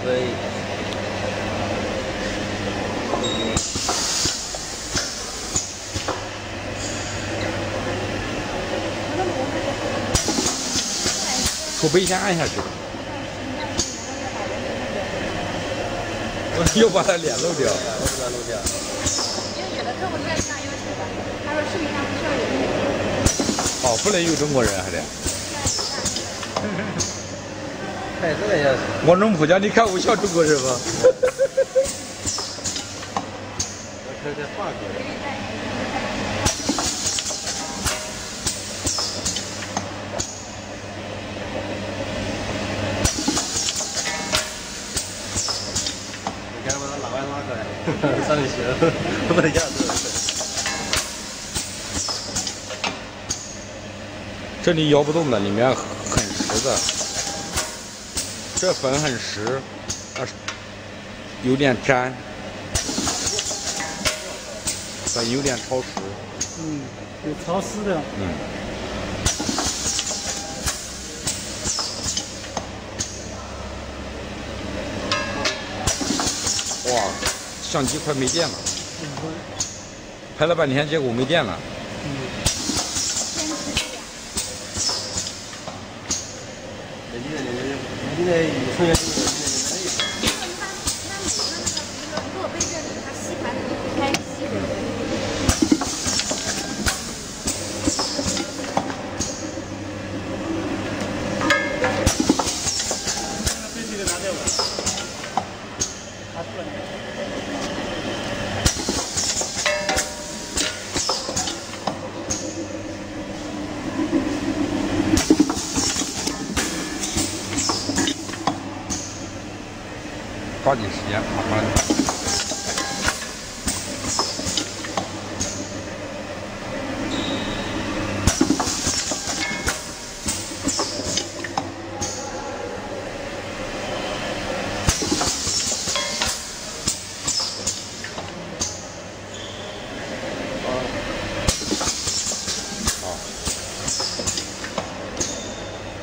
对。 储备先按下去。又把他脸露掉。 我不敢露掉。 因为有的客户是这样要求的，他说视频上不需要有人。 哦，不能有中国人还得。 哎，这个也是。 我农夫家，你看我像中国人吗？ 我看在法国。你看把它拉完拉过来，上去了，不得压住。 这里摇不动的，里面很实的。这粉很实，有点粘，粉有点超时。 嗯，有潮湿的。 嗯。哇，相机快没电了。拍了半天，结果没电了。 现在从原如果被热了，它吸盘能不开吸的。 抓紧时间，马上。